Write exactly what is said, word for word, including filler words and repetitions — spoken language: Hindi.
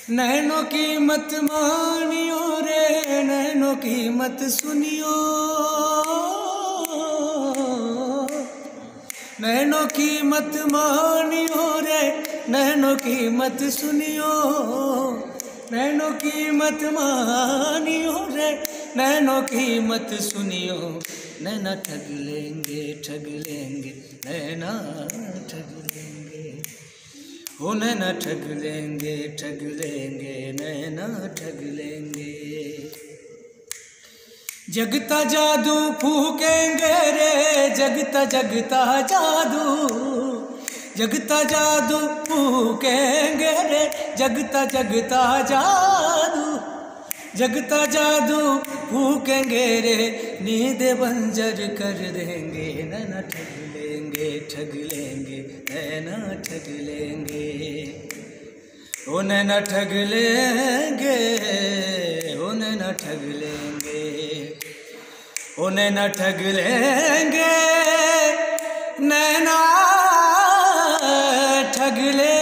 नैनों की मत मानियो रे, नैनों की मत सुनियो, नैनों की मत मानियो रे, नैनों की मत सुनियो, नैनों की मत मानियो रे, नैनों की मत सुनियो। नैना ठग लेंगे ठग लेंगे, नैना ठग लेंगे, हो नैना ठग लेंगे ठग लेंगे, नैना ठग लेंगे। जगता जादू फूकेंगे रे, जगता जगता जादू, जगता जादू फूकेंगे रे, जगता जगता जादू, जगता जादू फूकेंगे रे, नींद बंजर कर देंगे। नैना ठग लेंगे ठग लेंगे, नैना ठग लेंगे, ओ नैना ठग लेंगे, ओ नैना ठग लेंगे, ओ नैना ठग लेंगे, नैना ठग लेंगे।